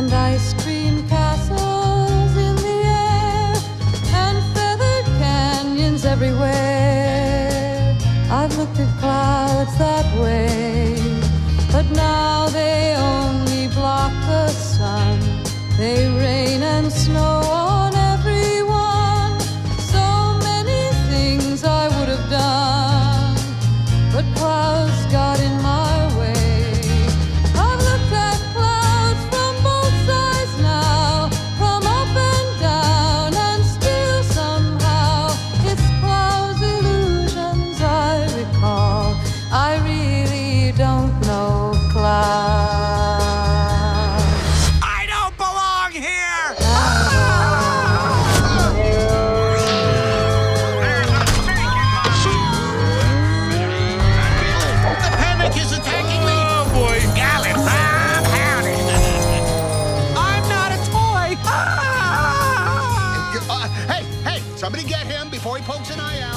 and ice cream castles in the air, and feathered canyons everywhere. I've looked at clouds that way, but now they only block the sun. They rain and snow on everyone. So many things I would have done, but clouds got in my way. I've looked at clouds from both sides now, from up and down, and still somehow it's clouds' illusions I recall. I really don't know clouds. I don't belong here! The panic is attacking me! Oh, boy. Golly, Bob, howdy! I'm not a toy! Hey, somebody get him before he pokes an eye out.